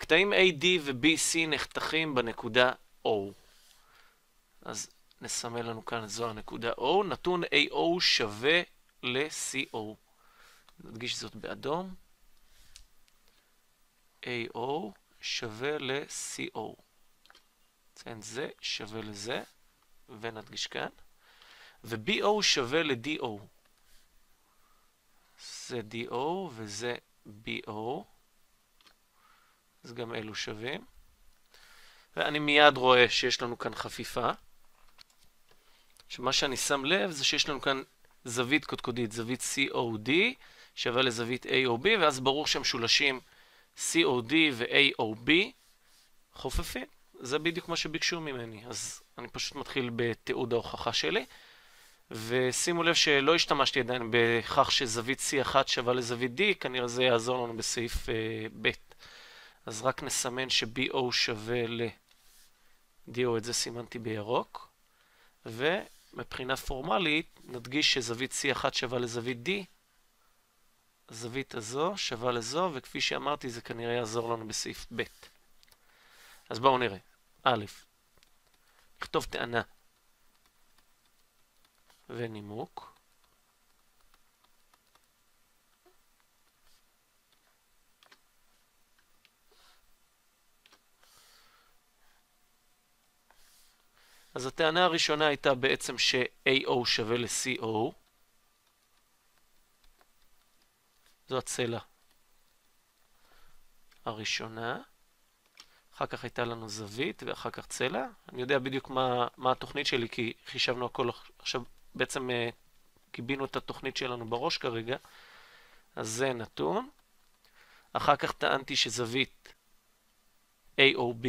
קטעים AD ו-BC נחתכים בנקודה O. אז נסמל לנו כאן זו הנקודה O. נתון AO שווה ל-CO. נדגיש זאת באדום. AO שווה ל-CO. זה שווה לזה, ונדגיש כאן. ו-BO שווה ל-DO. זה DO וזה BO. אז גם אלו שווים. ואני מיד רואה שיש לנו כאן חפיפה. שמה שאני שם לב זה שיש לנו כאן זווית קודקודית, זווית COD שווה לזווית AOB, ואז ברור שהמשולשים COD ו-AOB חופפים. זה בדיוק מה שביקשו ממני. אז אני פשוט מתחיל בתיעוד ההוכחה שלי. ושימו לב שלא השתמשתי עדיין בכך שזווית C1 שווה לזווית D, כנראה זה יעזור לנו בסעיף ב'. אז רק נסמן ש-BO שווה ל-DO, את זה סימנתי בירוק. ומבחינה פורמלית נדגיש שזווית C1 שווה לזווית D, הזווית הזו שווה לזו, וכפי שאמרתי זה כנראה יעזור לנו בסעיף ב'. אז בואו נראה. א', נכתוב טענה ונימוק. אז הטענה הראשונה הייתה בעצם ש-AO שווה ל-CO. זו הצלע הראשונה. אחר כך הייתה לנו זווית ואחר כך צלע. אני יודע בדיוק מה התוכנית שלי, כי חישבנו הכל עכשיו, בעצם קיבינו את התוכנית שלנו בראש כרגע. אז זה נתון. אחר כך טענתי שזווית AOB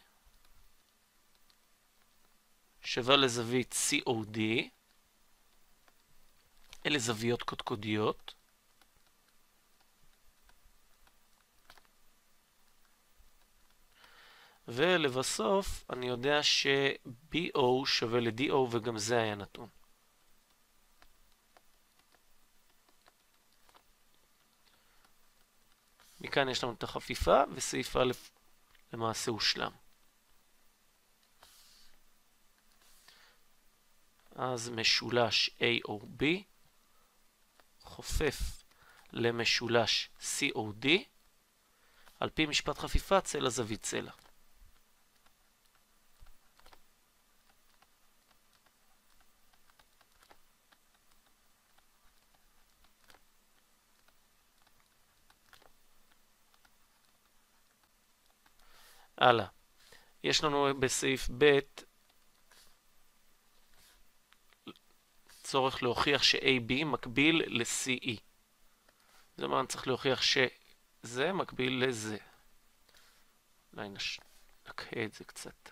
שווה לזווית COD. אלה זוויות קודקודיות. ולבסוף אני יודע ש-BO שווה ל-DO, וגם זה היה נתון. מכאן יש לנו את החפיפה, וסעיף א' למעשה הושלם. אז משולש AOB חופף למשולש COD, על פי משפט חפיפה צלע זווית צלע. הלאה. יש לנו בסעיף ב' צורך להוכיח ש-AB מקביל ל-CE. זאת אומרת, צריך להוכיח שזה מקביל לזה. אולי נקהה את זה קצת.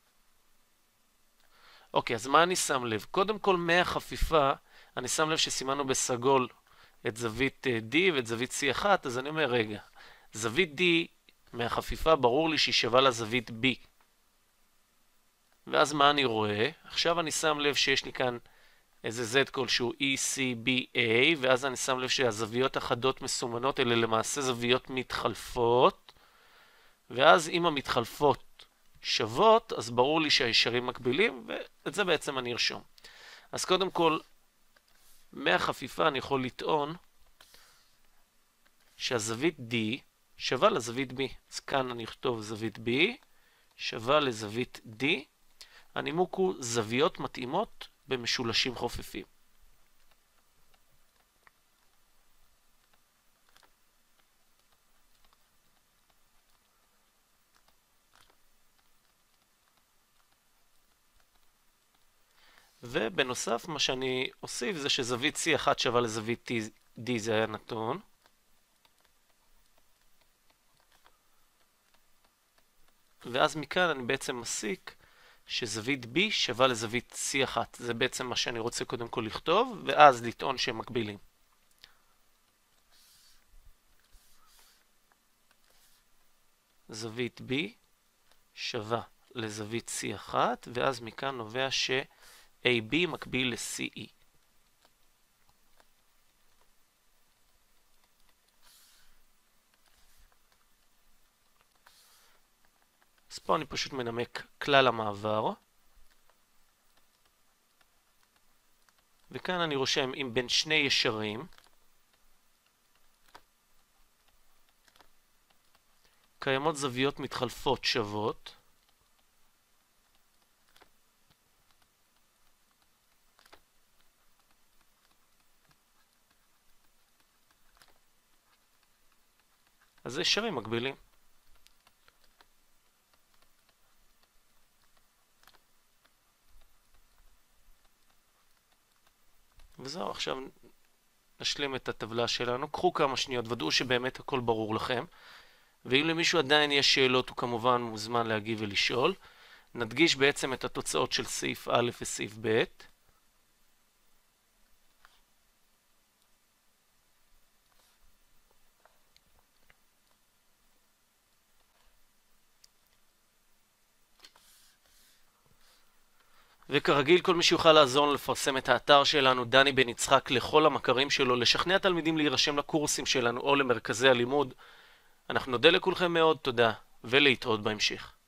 אוקיי, אז מה אני שם לב? קודם כל, מהחפיפה, אני שם לב שסימנו בסגול את זווית D ואת זווית C1, אז אני אומר, רגע, זווית D מהחפיפה ברור לי שהיא שווה לזווית B. ואז מה אני רואה? עכשיו אני שם לב שיש לי כאן איזה Z כלשהו ECBA, ואז אני שם לב שהזוויות החדות מסומנות, אלה למעשה זוויות מתחלפות, ואז אם המתחלפות שוות, אז ברור לי שהישרים מקבילים, ואת זה בעצם אני ארשום. אז קודם כל, מהחפיפה אני יכול לטעון שהזווית D שווה לזווית B. אז כאן אני אכתוב זווית B שווה לזווית D. הנימוק הוא זוויות מתאימות במשולשים חופפים. ובנוסף מה שאני אוסיף זה שזווית C1 שווה לזווית D, זה היה נתון. ואז מכאן אני בעצם מסיק שזווית B שווה לזווית C1. זה בעצם מה שאני רוצה קודם כל לכתוב, ואז לטעון שהם מקבילים. זווית B שווה לזווית C1, ואז מכאן נובע ש-AB מקביל ל-CE. אז פה אני פשוט מנמק כלל המעבר. וכאן אני רושם אם בין שני ישרים קיימות זוויות מתחלפות שוות, אז זה ישרים מקבילים. וזהו, עכשיו נשלים את הטבלה שלנו. קחו כמה שניות, ודאו שבאמת הכל ברור לכם. ואם למישהו עדיין יש שאלות, הוא כמובן מוזמן להגיב ולשאול. נדגיש בעצם את התוצאות של סעיף א' וסעיף ב'. וכרגיל, כל מי שיוכל לעזור לנו לפרסם את האתר שלנו, דני בן יצחק, לכל המכרים שלו, לשכנע תלמידים להירשם לקורסים שלנו או למרכזי הלימוד. אנחנו נודה לכולכם מאוד, תודה, ולהתראות בהמשך.